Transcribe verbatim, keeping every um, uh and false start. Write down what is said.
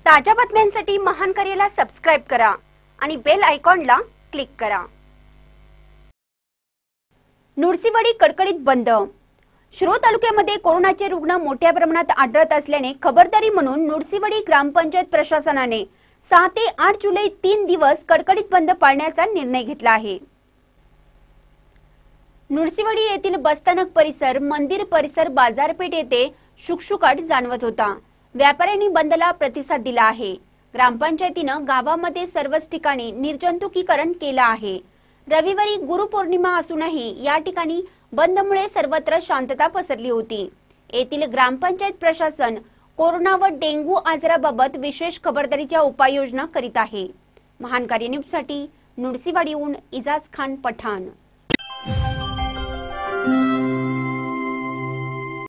ताज्या बातम्यांसाठी महान कार्याला सबस्क्राइब करा आणि बेल आयकॉनला क्लिक करा। नुरसीवाडी कडकडीत बंद। शिरोळ तालुक्यामध्ये कोरोनाचे रुग्ण मोठ्या प्रमाणात आढळत असल्याने खबरदारी म्हणून नुरसीवाडी ग्रामपंचायत प्रशासनाने सहा ते आठ जुलै तीन दिवस कडकडीत बंद पाळण्याचा निर्णय घेतला आहे। नुरसीवाडी येथील बसस्थानक परिसर, मंदिर परिसर, बाजारपेठ येथे शुकशुकाट जाणवत होता। व्यापाऱ्यांनी बंदला प्रतिसाद दिला आहे। ग्रामपंचायतीने गावामध्ये सर्वच ठिकाणी निर्जंतुकीकरण केले आहे। रविवारी गुरुपौर्णिमा असूनही या ठिकाणी बंदमुळे सर्वत्र शांतता पसरली होती। येथील ग्रामपंचायत प्रशासन कोरोना व डेंग्यू आजाराबाबत विशेष खबरदारीच्या उपाययोजना करीत आहे। महान कार्य न्यूज साठी नुरसीवाडीहून इजाज खान पठाण।